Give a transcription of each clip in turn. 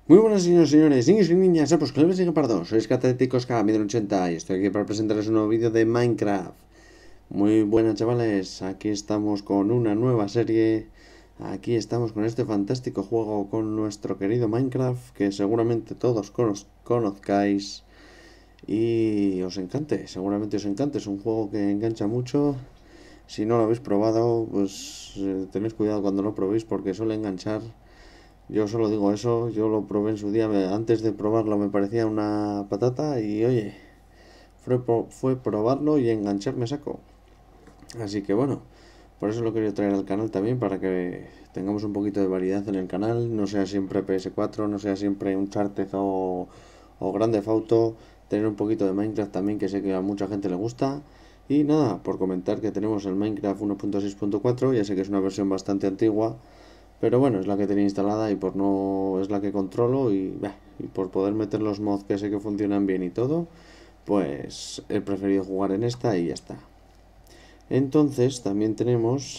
Muy buenas señores y señores, niños y niñas, pues que les Pardo, sois Catéticos K, Midron 80 y estoy aquí para presentarles un nuevo vídeo de Minecraft. Muy buenas chavales, aquí estamos con una nueva serie, aquí estamos con este fantástico juego con nuestro querido Minecraft, que seguramente todos conozcáis y os encante, seguramente os encante, es un juego que engancha mucho. Si no lo habéis probado, pues tenéis cuidado cuando lo probéis porque suele enganchar. Yo solo digo eso, yo lo probé en su día, antes de probarlo me parecía una patata y oye, fue probarlo y engancharme saco. Así que bueno, por eso lo quería traer al canal también, para que tengamos un poquito de variedad en el canal, no sea siempre PS4, no sea siempre Uncharted o Grand Theft Auto, tener un poquito de Minecraft también, que sé que a mucha gente le gusta. Y nada, por comentar que tenemos el Minecraft 1.6.4, ya sé que es una versión bastante antigua, pero bueno, es la que tenía instalada y por no es la que controlo y por poder meter los mods que sé que funcionan bien y todo, pues he preferido jugar en esta y ya está. Entonces también tenemos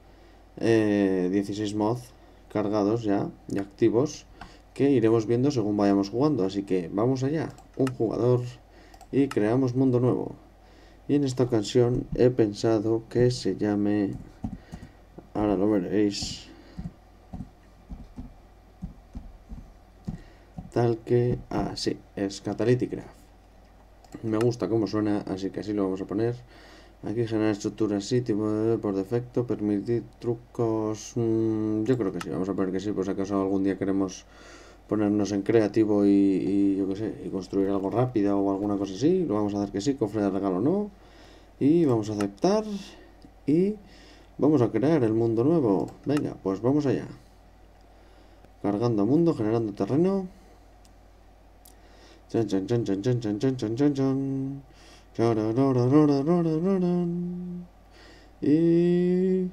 16 mods cargados ya y activos que iremos viendo según vayamos jugando. Así que vamos allá, un jugador y creamos mundo nuevo. Y en esta ocasión he pensado que se llame, ahora lo veréis, tal que así, es Catalytic Graph. Me gusta cómo suena, así que así lo vamos a poner. Aquí generar estructuras sí, tipo por defecto, permitir trucos. Yo creo que sí, vamos a poner que sí, por si acaso algún día queremos ponernos en creativo y yo qué sé, y construir algo rápido o alguna cosa así. Lo vamos a hacer que sí, cofre de regalo no. Y vamos a aceptar y vamos a crear el mundo nuevo. Venga, pues vamos allá. Cargando mundo, generando terreno. Chan, chan, chan, chan, chan, chan, chan, chan, chan, chan. Y,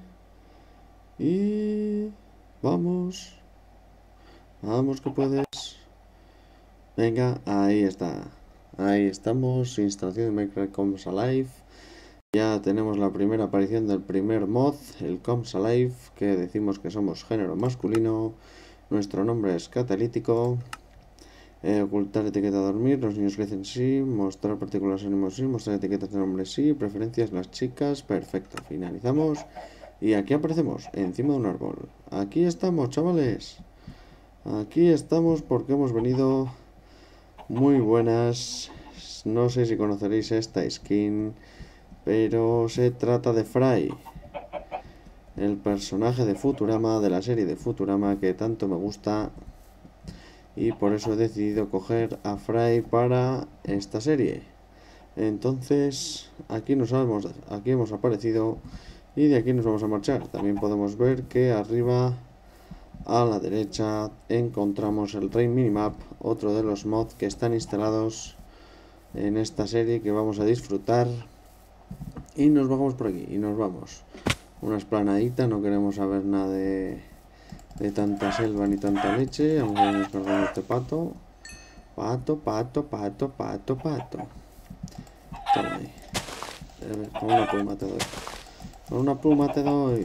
y vamos, vamos que puedes. Venga, ahí está. Ahí estamos, instalación de Minecraft Comes Alive. Ya tenemos la primera aparición del primer mod, el Comes Alive, que decimos que somos género masculino. Nuestro nombre es Catalítico. Ocultar etiqueta de dormir, los niños crecen sí, mostrar partículas ánimos sí, mostrar etiquetas de nombre sí, preferencias las chicas, perfecto, finalizamos. Y aquí aparecemos, encima de un árbol. Aquí estamos, chavales. Aquí estamos porque hemos venido. Muy buenas. No sé si conoceréis esta skin, pero se trata de Fry, el personaje de Futurama, de la serie de Futurama que tanto me gusta, y por eso he decidido coger a Fry para esta serie. Entonces, aquí hemos aparecido y de aquí nos vamos a marchar. También podemos ver que arriba a la derecha encontramos el Rain Minimap, otro de los mods que están instalados en esta serie que vamos a disfrutar. Y nos vamos por aquí, y nos vamos. Una esplanadita, no queremos saber nada de tanta selva ni tanta leche. Vamos a ir cargando este pato. Pato, pato, pato, pato, pato. Toma ahí. Con una pluma te doy. Con una pluma te doy.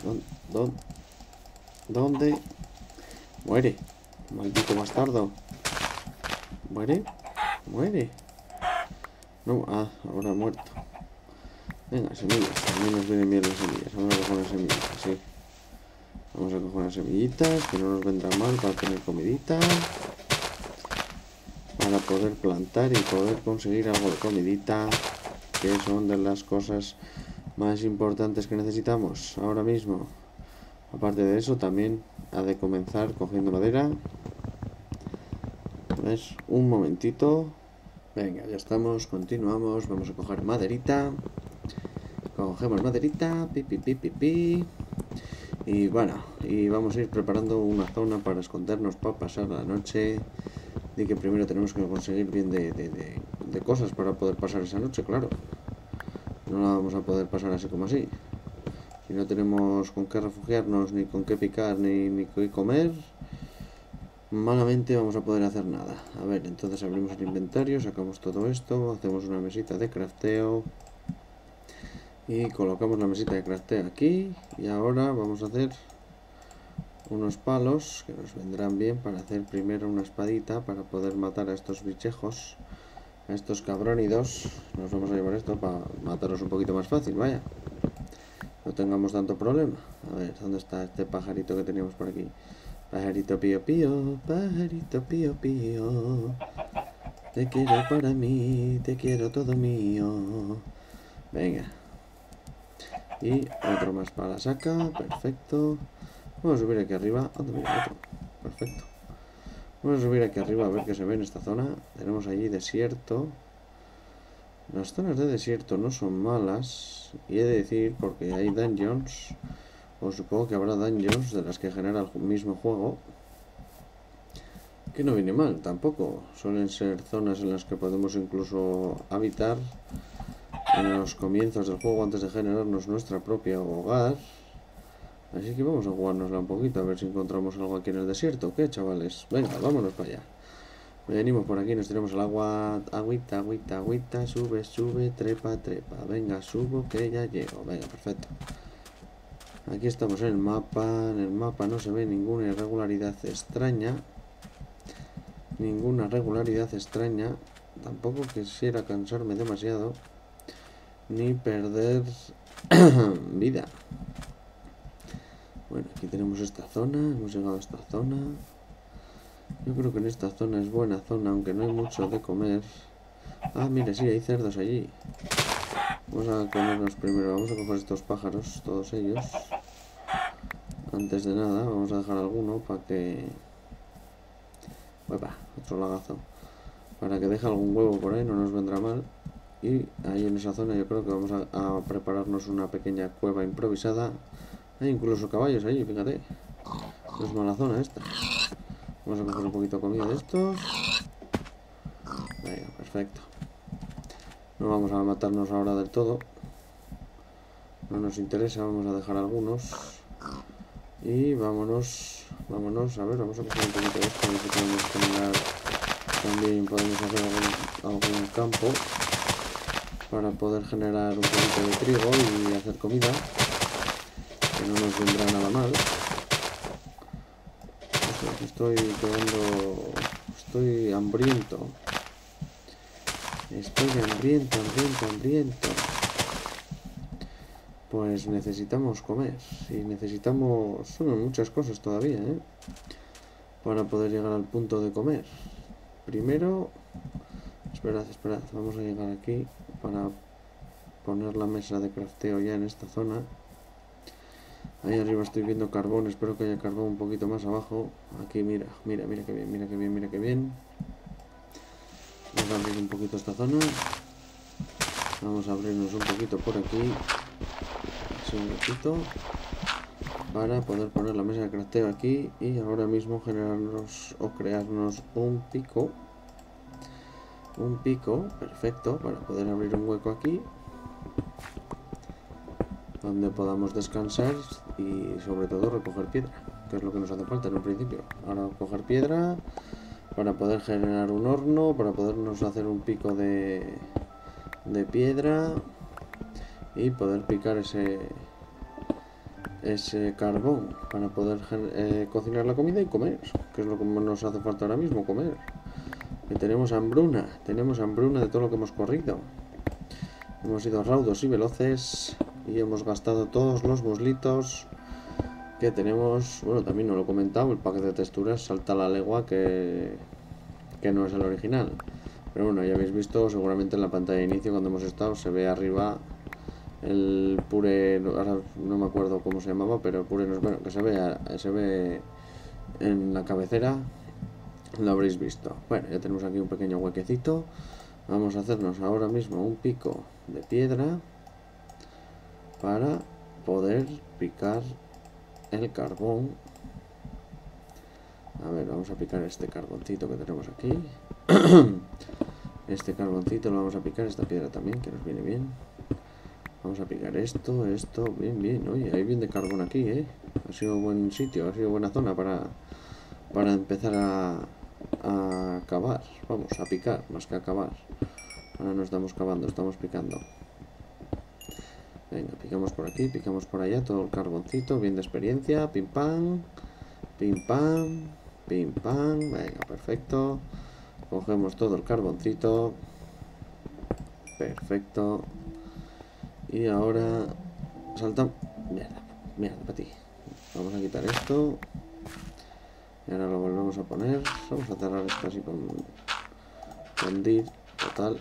¿Dónde? Muere. Maldito bastardo. Muere. Muere. No, ahora ha muerto. Venga, semillas. A mí nos vienen bien las semillas. Vamos a coger las semillas, así. Vamos a coger las semillitas, que no nos vendrá mal para tener comidita. Para poder plantar y poder conseguir algo de comidita, que son de las cosas más importantes que necesitamos ahora mismo. Aparte de eso, también ha de comenzar cogiendo madera. ¿Ves? Un momentito. Venga, ya estamos, continuamos. Vamos a coger maderita. Cogemos maderita. Pi, pi, pi, pi, pi. Y bueno, y vamos a ir preparando una zona para escondernos para pasar la noche. De que primero tenemos que conseguir bien de cosas para poder pasar esa noche, claro. No la vamos a poder pasar así como así. Si no tenemos con qué refugiarnos, ni con qué picar, ni qué comer, malamente vamos a poder hacer nada. A ver, entonces abrimos el inventario, sacamos todo esto, hacemos una mesita de crafteo y colocamos la mesita de crafteo aquí. Y ahora vamos a hacer unos palos que nos vendrán bien para hacer primero una espadita para poder matar a estos bichejos, a estos cabrónidos. Nos vamos a llevar esto para matarlos un poquito más fácil, vaya. No tengamos tanto problema. A ver, ¿dónde está este pajarito que teníamos por aquí? Pajarito pío pío, pajarito pío pío. Te quiero para mí, te quiero todo mío. Venga. Y otro más para la saca, perfecto. Vamos a subir aquí arriba. Mira, otro. Perfecto. Vamos a subir aquí arriba a ver qué se ve en esta zona. Tenemos allí desierto. Las zonas de desierto no son malas. Y he de decir, porque hay dungeons, o supongo que habrá dungeons de las que genera el mismo juego, que no viene mal tampoco. Suelen ser zonas en las que podemos incluso habitar en los comienzos del juego antes de generarnos nuestra propia hogar. Así que vamos a jugárnosla un poquito, a ver si encontramos algo aquí en el desierto. ¿Qué, chavales? Venga, vámonos para allá. Venimos por aquí, nos tiramos al agua. Agüita, agüita, agüita. Sube, sube, trepa, trepa. Venga, subo que ya llego. Venga, perfecto. Aquí estamos en el mapa. En el mapa no se ve ninguna irregularidad extraña. Ninguna regularidad extraña. Tampoco quisiera cansarme demasiado, ni perder vida. Bueno, aquí tenemos esta zona. Hemos llegado a esta zona. Yo creo que en esta zona es buena zona, aunque no hay mucho de comer. Ah, mira, sí, hay cerdos allí. Vamos a comernos primero. Vamos a coger estos pájaros, todos ellos. Antes de nada, vamos a dejar alguno para que... Uepa, otro lagazo. Para que deje algún huevo por ahí, no nos vendrá mal. Y ahí en esa zona yo creo que vamos a prepararnos una pequeña cueva improvisada. Hay incluso caballos allí, fíjate. No es mala zona esta. Vamos a coger un poquito de comida de estos. Venga, perfecto. No vamos a matarnos ahora del todo. No nos interesa, vamos a dejar algunos. Y vámonos, vámonos. A ver, vamos a coger un poquito de esto. A ver si podemos generar... También podemos hacer algún campo para poder generar un poquito de trigo y hacer comida, que no nos vendrá nada mal. Estoy quedando... Estoy hambriento. Estoy hambriento. Pues necesitamos comer. Y necesitamos... Son muchas cosas todavía, para poder llegar al punto de comer. Primero... Esperad. Vamos a llegar aquí para poner la mesa de crafteo ya en esta zona. Ahí arriba estoy viendo carbón, espero que haya carbón un poquito más abajo. Aquí mira que bien. Vamos a abrir un poquito esta zona. Vamos a abrirnos un poquito por aquí. Así un poquito. Para poder poner la mesa de crafteo aquí. Y ahora mismo generarnos o crearnos un pico. Un pico, perfecto, para poder abrir un hueco aquí. Donde podamos descansar y sobre todo recoger piedra, que es lo que nos hace falta en un principio. Ahora coger piedra para poder generar un horno, para podernos hacer un pico de piedra y poder picar ese carbón para poder cocinar la comida y comer, que es lo que nos hace falta ahora mismo, comer. Que tenemos hambruna de todo lo que hemos corrido. Hemos sido raudos y veloces y hemos gastado todos los muslitos que tenemos. Bueno, también no lo he comentado, el pack de texturas salta a la legua que no es el original. Pero bueno, ya habéis visto seguramente en la pantalla de inicio cuando hemos estado, se ve arriba el pure, ahora no me acuerdo cómo se llamaba, pero el pure, bueno, que se ve en la cabecera, lo habréis visto. Bueno, ya tenemos aquí un pequeño huequecito. Vamos a hacernos ahora mismo un pico de piedra para poder picar el carbón. A ver, vamos a picar este carboncito que tenemos aquí. Este carboncito lo vamos a picar, esta piedra también, que nos viene bien. Vamos a picar esto, bien. Oye, hay bien de carbón aquí, Ha sido buen sitio, ha sido buena zona para empezar a cavar. Vamos, a picar, más que a cavar. Ahora no estamos cavando, estamos picando. Venga, picamos por aquí, picamos por allá, todo el carboncito, bien de experiencia, pim pam. Pim pam, pim pam. Venga, perfecto. Cogemos todo el carboncito. Perfecto. Y ahora saltamos. Mierda, mierda, para ti. Vamos a quitar esto. Y ahora lo volvemos a poner. Vamos a cerrar esto así con div. Total.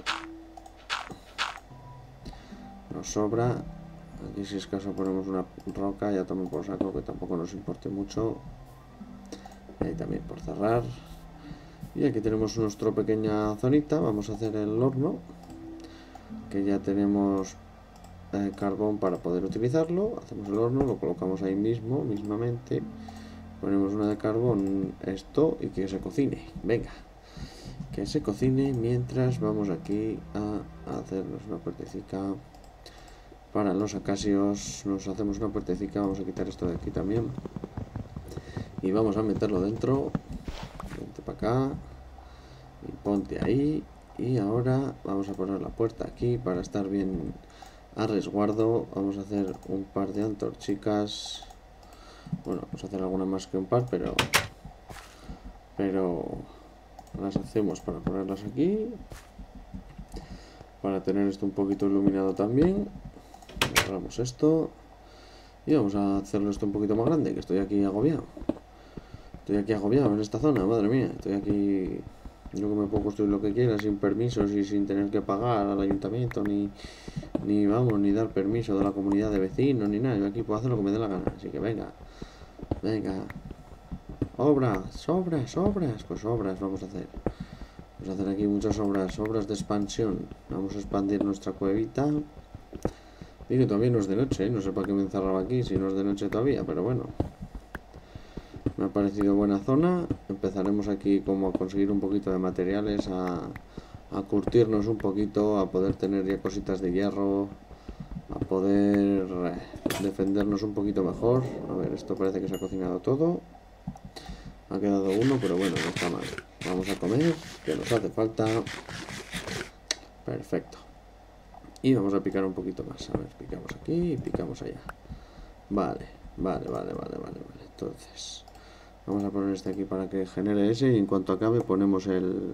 Nos sobra. Aquí si es caso ponemos una roca. Ya tomen por saco, que tampoco nos importe mucho. Y ahí también por cerrar. Y aquí tenemos nuestra pequeña zonita. Vamos a hacer el horno, que ya tenemos carbón para poder utilizarlo. Hacemos el horno, lo colocamos ahí mismamente. Ponemos una de carbón, esto, y que se cocine. Venga, que se cocine mientras vamos aquí a hacernos una puertecica para los acacios. Nos hacemos una puertecica. Vamos a quitar esto de aquí también y vamos a meterlo dentro. Vente para acá y ponte ahí. Y ahora vamos a poner la puerta aquí para estar bien a resguardo. Vamos a hacer un par de antorchicas. Bueno, vamos a hacer alguna más que un par, pero las hacemos para ponerlas aquí, para tener esto un poquito iluminado también. Agarramos esto y vamos a hacerlo esto un poquito más grande, que estoy aquí agobiado. Estoy aquí agobiado en esta zona, madre mía. Estoy aquí, yo que me puedo construir lo que quiera sin permisos y sin tener que pagar al ayuntamiento ni dar permiso de la comunidad de vecinos ni nada. Yo aquí puedo hacer lo que me dé la gana, así que venga. Obras, pues obras vamos a hacer. Vamos a hacer aquí muchas obras de expansión. Vamos a expandir nuestra cuevita. Y que todavía no es de noche, no sé para qué me encerraba aquí si no es de noche todavía, pero bueno. Me ha parecido buena zona. Empezaremos aquí como a conseguir un poquito de materiales, a curtirnos un poquito, a poder tener ya cositas de hierro, a poder defendernos un poquito mejor. A ver, esto parece que se ha cocinado todo. Ha quedado uno, pero bueno, no está mal. Vamos a comer, que nos hace falta. Perfecto. Y vamos a picar un poquito más. A ver, picamos aquí y picamos allá. Vale. Entonces, vamos a poner este aquí para que genere ese. Y en cuanto acabe ponemos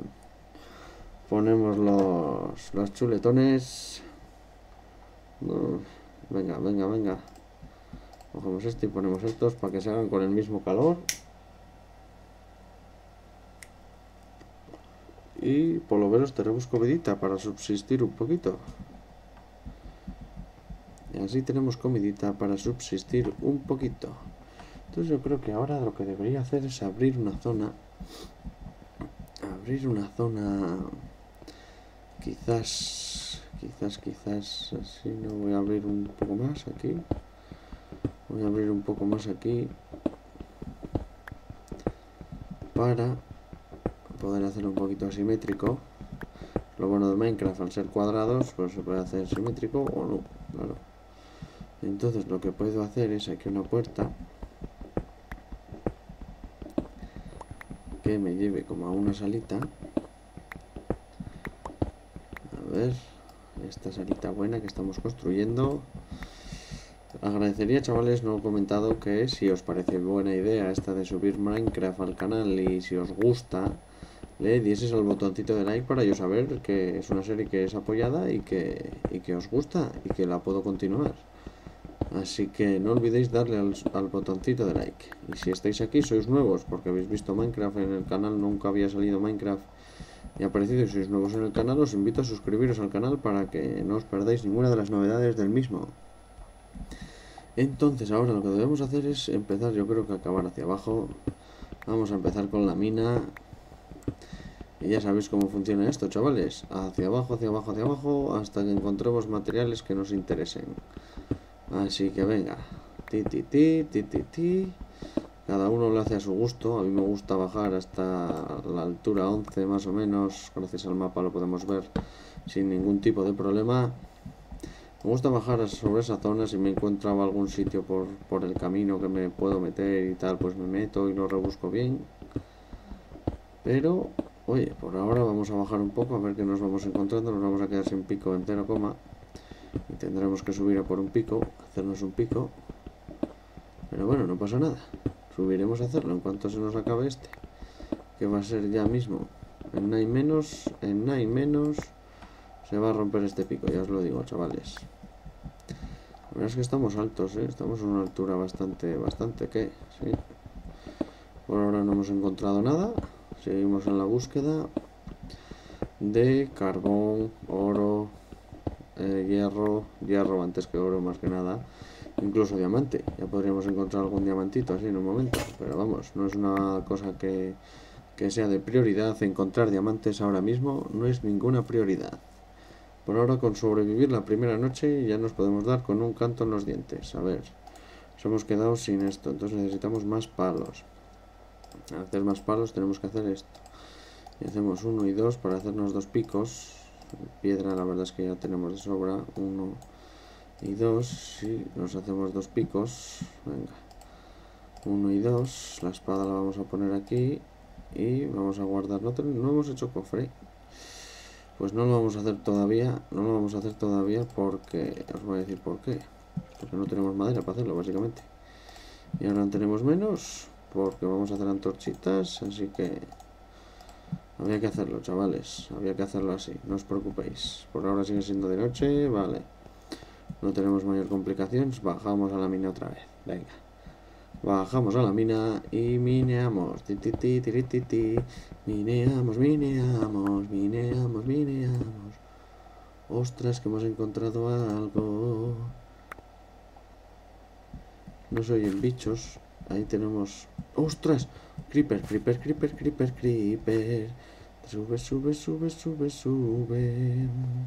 los chuletones. Venga. Cogemos este y ponemos estos para que se hagan con el mismo calor. Y por lo menos tenemos comidita para subsistir un poquito. Y así tenemos comidita para subsistir un poquito. Entonces yo creo que ahora lo que debería hacer es abrir una zona. Quizás así. No, voy a abrir un poco más aquí. Para poder hacerlo un poquito asimétrico. Lo bueno de Minecraft, al ser cuadrados, pues se puede hacer simétrico o no, claro. Entonces lo que puedo hacer es aquí una puerta que me lleve como a una salita. A ver, esta salita buena que estamos construyendo. Agradecería, chavales, no he comentado, que si os parece buena idea esta de subir Minecraft al canal y si os gusta, le dieses al botoncito de like para yo saber que es una serie que es apoyada y que os gusta y que la puedo continuar. Así que no olvidéis darle al botoncito de like. Y si estáis aquí, sois nuevos porque habéis visto Minecraft en el canal, nunca había salido Minecraft y ha aparecido, y sois nuevos en el canal, os invito a suscribiros al canal para que no os perdáis ninguna de las novedades del mismo. Entonces ahora lo que debemos hacer es empezar, yo creo que acabar hacia abajo. Vamos a empezar con la mina. Y ya sabéis cómo funciona esto, chavales. Hacia abajo, hasta que encontremos materiales que nos interesen. Así que venga. Cada uno lo hace a su gusto. A mí me gusta bajar hasta la altura 11 más o menos. Gracias al mapa lo podemos ver sin ningún tipo de problema. Me gusta bajar sobre esa zona. Si me encuentro algún sitio por el camino que me puedo meter y tal, pues me meto y lo rebusco bien. Pero, oye, por ahora vamos a bajar un poco a ver qué nos vamos encontrando. Nos vamos a quedar sin pico en 0, y tendremos que subir a por un pico, hacernos un pico. Pero bueno, no pasa nada. subiremos a hacerlo en cuanto se nos acabe este, que va a ser ya mismo. En nada y menos se va a romper este pico, ya os lo digo, chavales. La verdad es que estamos altos, estamos a una altura bastante, ¿qué? Sí. Por ahora no hemos encontrado nada. Seguimos en la búsqueda de carbón, oro, hierro antes que oro más que nada. Incluso diamante. Ya podríamos encontrar algún diamantito así en un momento. Pero vamos, no es una cosa que sea de prioridad. Encontrar diamantes ahora mismo no es ninguna prioridad. Por ahora, con sobrevivir la primera noche ya nos podemos dar con un canto en los dientes. A ver, nos hemos quedado sin esto, entonces necesitamos más palos. Para hacer más palos tenemos que hacer esto. Y hacemos 1 y 2 para hacernos 2 picos. Piedra la verdad es que ya tenemos de sobra. 1 y 2. Y nos hacemos 2 picos. Venga. 1 y 2. La espada la vamos a poner aquí. Y vamos a guardar. No hemos hecho cofre. Pues no lo vamos a hacer todavía. No lo vamos a hacer todavía porque... Os voy a decir por qué. Porque no tenemos madera para hacerlo, básicamente. Y ahora tenemos menos. Porque vamos a hacer antorchitas. Así que... había que hacerlo, chavales. Había que hacerlo así. No os preocupéis. Por ahora sigue siendo de noche. Vale. No tenemos mayor complicación. Bajamos a la mina otra vez. Venga. Bajamos a la mina y mineamos. Mineamos. Ostras, que hemos encontrado algo. No se oyen bichos. Ahí tenemos... ¡Ostras! Creeper. Sube.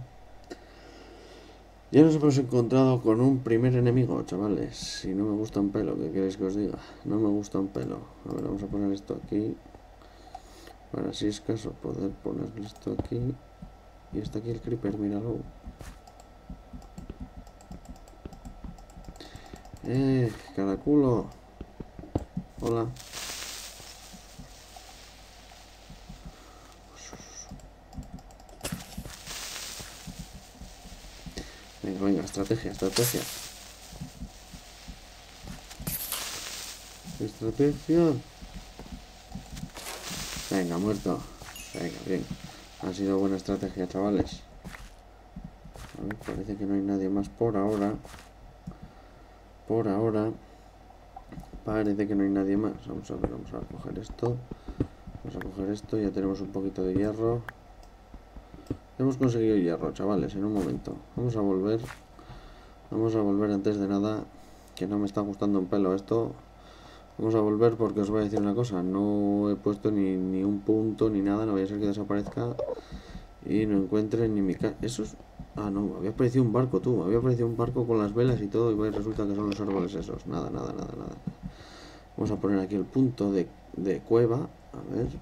Ya nos hemos encontrado con un primer enemigo, chavales. Y no me gusta un pelo, ¿qué queréis que os diga? No me gusta un pelo. A ver, vamos a poner esto aquí. Para si es caso poder poner esto aquí. Y está aquí el creeper, míralo. Caraculo. Hola. Venga, estrategia. Venga, muerto. Venga, bien. Ha sido buena estrategia, chavales. A ver, parece que no hay nadie más por ahora. Parece que no hay nadie más. Vamos a ver, vamos a coger esto. Ya tenemos un poquito de hierro. Hemos conseguido hierro, chavales, en un momento. Vamos a volver antes de nada. Que no me está gustando un pelo esto. Vamos a volver porque os voy a decir una cosa. No he puesto ni un punto ni nada. No vaya a ser que desaparezca y no encuentre ni mi casa. Eso es... Ah, no, había aparecido un barco, tú. Había aparecido un barco con las velas y todo. Y resulta que son los árboles esos. Nada. Vamos a poner aquí el punto de cueva. A ver.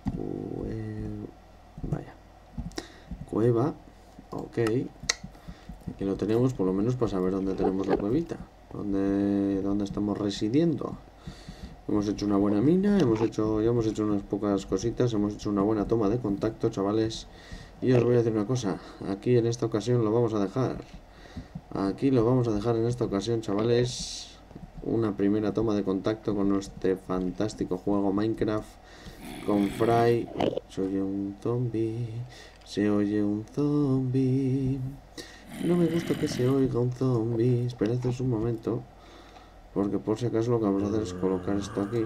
Vaya. Cueva. Ok. Aquí lo tenemos, por lo menos para saber dónde tenemos la cuevita. Dónde estamos residiendo. Hemos hecho una buena mina. Ya hemos hecho unas pocas cositas. Hemos hecho una buena toma de contacto, chavales. Y os voy a decir una cosa. Aquí en esta ocasión lo vamos a dejar. Aquí lo vamos a dejar en esta ocasión, chavales. Una primera toma de contacto con este fantástico juego Minecraft con Fry. Se oye un zombie. No me gusta que se oiga un zombie. Esperad un momento. Porque por si acaso lo que vamos a hacer es colocar esto aquí.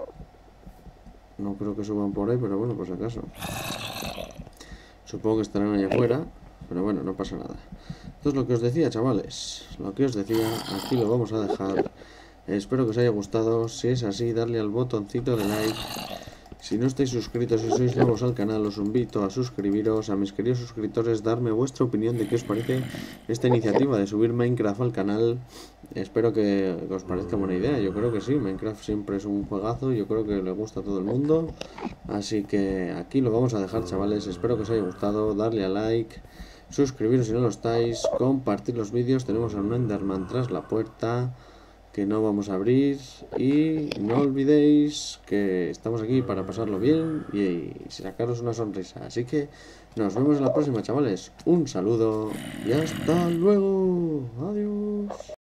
No creo que suban por ahí, pero bueno, por si acaso. Supongo que estarán allá afuera. Pero bueno, no pasa nada. Entonces lo que os decía, chavales. Aquí lo vamos a dejar. Espero que os haya gustado. Si es así, darle al botoncito de like. Si no estáis suscritos y sois nuevos al canal, os invito a suscribiros. A mis queridos suscriptores, darme vuestra opinión de qué os parece esta iniciativa de subir Minecraft al canal. Espero que os parezca buena idea. Yo creo que sí, Minecraft siempre es un juegazo. Yo creo que le gusta a todo el mundo. Así que aquí lo vamos a dejar, chavales. Espero que os haya gustado. Darle a like, suscribiros si no lo estáis, compartir los vídeos. Tenemos a un Enderman tras la puerta que no vamos a abrir, y no olvidéis que estamos aquí para pasarlo bien y sacaros una sonrisa. Así que nos vemos en la próxima, chavales. Un saludo y hasta luego. Adiós.